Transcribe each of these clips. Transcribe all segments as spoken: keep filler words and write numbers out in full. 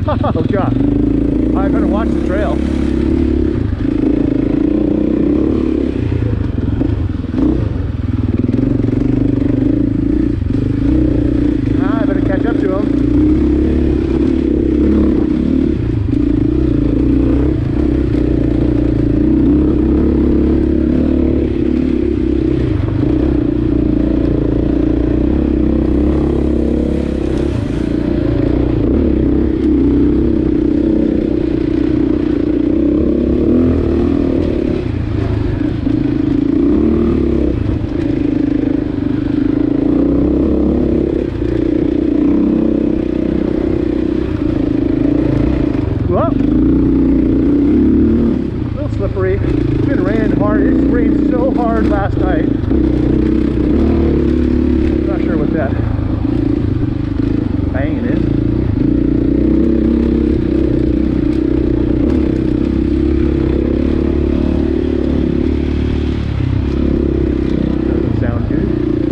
Oh god, I better watch the trail. Ah, I better catch up to him. Hard last night. Not sure what that banging is. Doesn't sound good.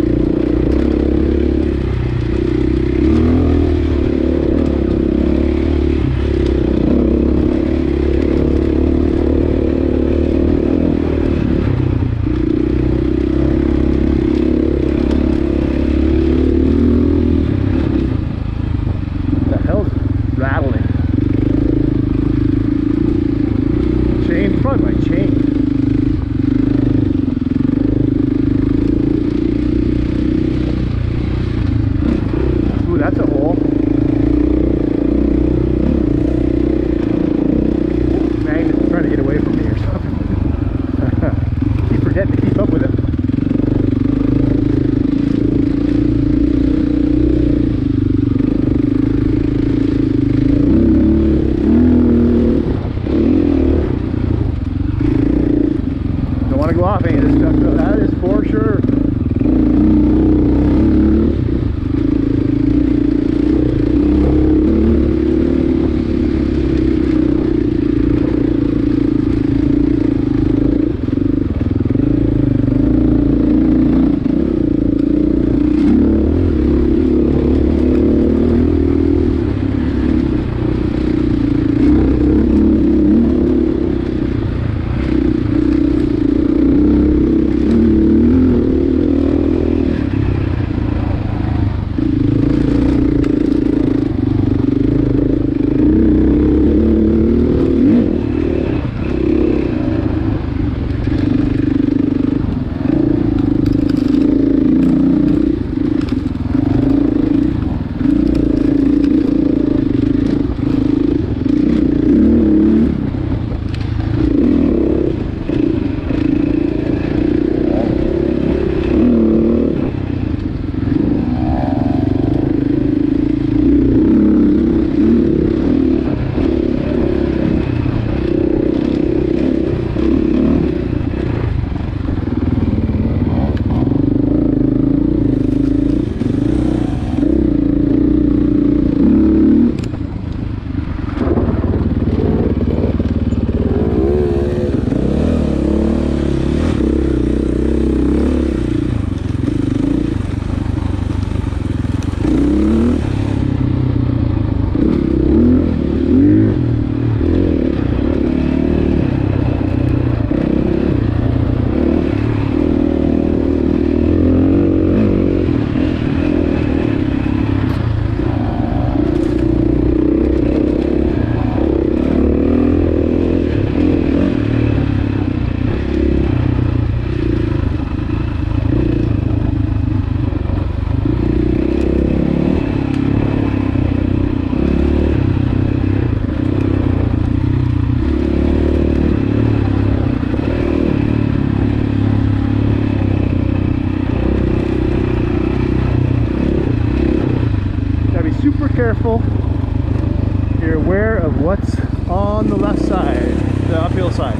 Careful. You're aware of what's on the left side, the uphill side.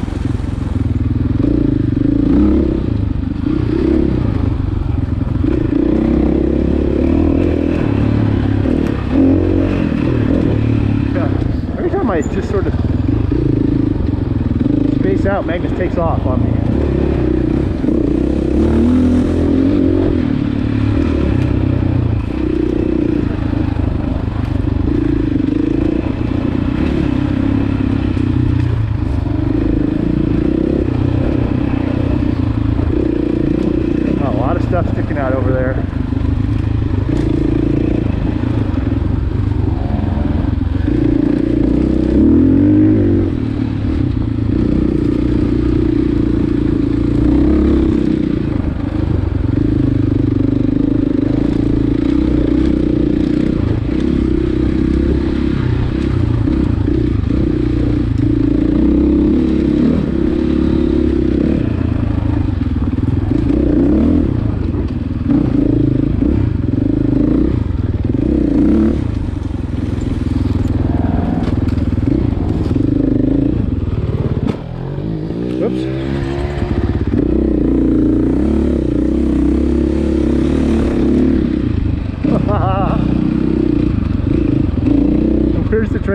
Yeah. Every time I just sort of space out, Magnus takes off on me.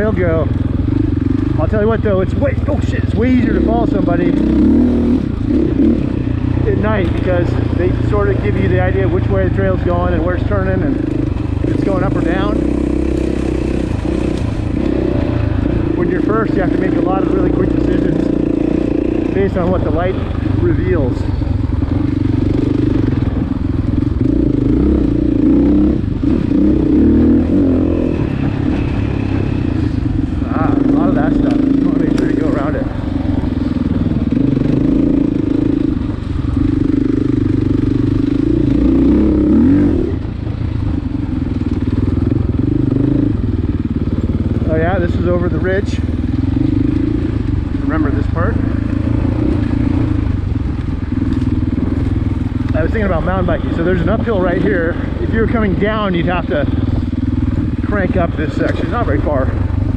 trail go. I'll tell you what though, it's way, oh shit, it's way easier to follow somebody at night because they sort of give you the idea of which way the trail's going and where it's turning and if it's going up or down. When you're first, you have to make a lot of really quick decisions based on what the light reveals. Ah, a lot of that stuff. You want to make sure you go around it. Oh yeah, this is over the ridge. Remember this part? I was thinking about mountain biking. So there's an uphill right here. If you were coming down, you'd have to crank up this section. Not very far.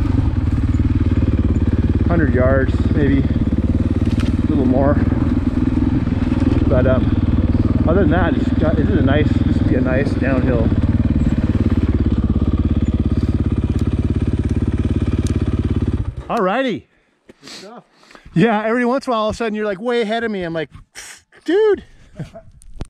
one hundred yards, maybe. A little more. But um, other than that, it's got, this is a nice, this would be a nice downhill. Alrighty. Good stuff. Yeah, every once in a while, all of a sudden, you're like way ahead of me. I'm like, dude.